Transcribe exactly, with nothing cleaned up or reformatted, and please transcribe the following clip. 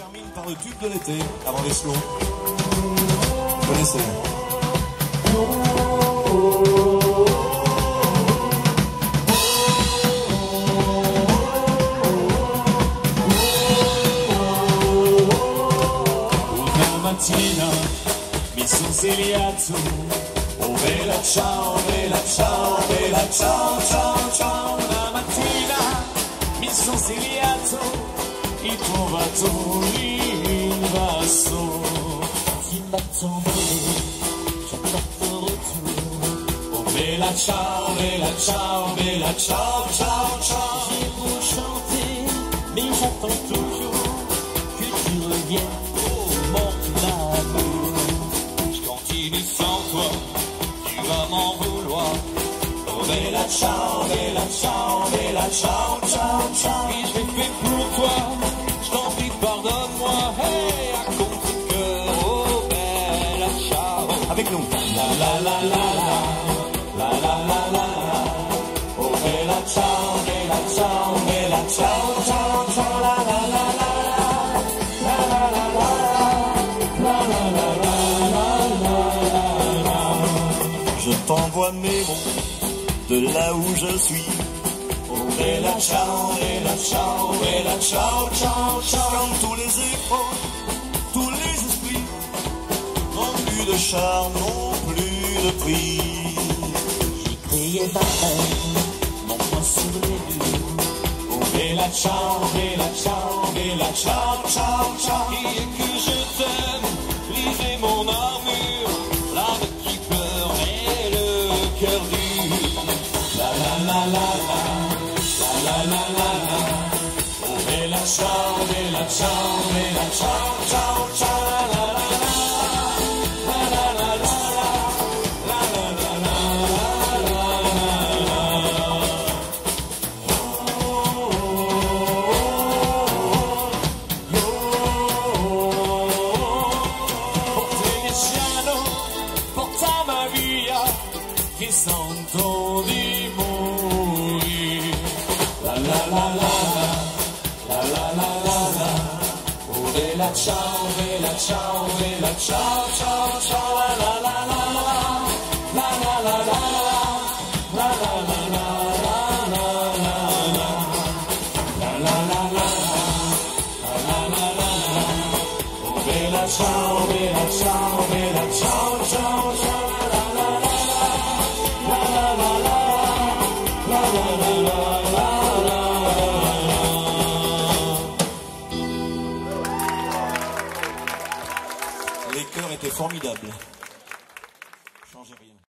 termine par le tube de l'été, avant l'échelon. Vous connaissez. Una mattina mi son svegliato, oh bella ciao, bella ciao, bella ciao, ciao, ciao. Una mattina mi son svegliato, ho trovato l'invaso qui m'attendait, j'attends retour. Oh bella ciao, bella ciao, bella ciao, ciao, ciao. J'ai beau chanter, mais j'attends toujours que tu reviennes. Je continue sans toi, tu vas m'en vouloir. Oh bella ciao, bella ciao, bella ciao, ciao, ciao. Et je l'ai fait pour toi, je t'en prie pardonne-moi. Hey, à contre-cœur, oh bella ciao. Avec nous. La la la la la, la la la la la. Oh bella ciao, bella ciao, bella ciao, ciao, ciao. La la la la la, la la la la, la la la la. Je t'envoie mes mots de là où je suis. Oh bella ciao, bella ciao, bella ciao, ciao, ciao. Comme tous les échos, tous les esprits n'ont plus de charme, n'ont plus de prix. J'ai crié ma haine, mon poing sur les murs. Oh bella ciao, bella ciao, bella ciao, ciao, ciao. Et que je t'aime, lisez mon armure, l'âme qui pleure et le cœur dur. La la la la la, la la la la la. Oh bella ciao, bella ciao, bella ciao, ciao, ciao. La la la la, la la la la, la la la la, la la la. Veneziano, portami via, che sento di morire. La la la la la, la la la la la. Oh bella ciao, bella ciao, bella ciao, ciao, ciao. La la la la la, la la la la la, la la la la la la la. La la la la la, la la la la. Oh bella ciao, bella ciao, bella ciao, ciao, ciao. La la la la la, la la la la, la la la la la la. Les chœurs étaient formidables. Changez rien.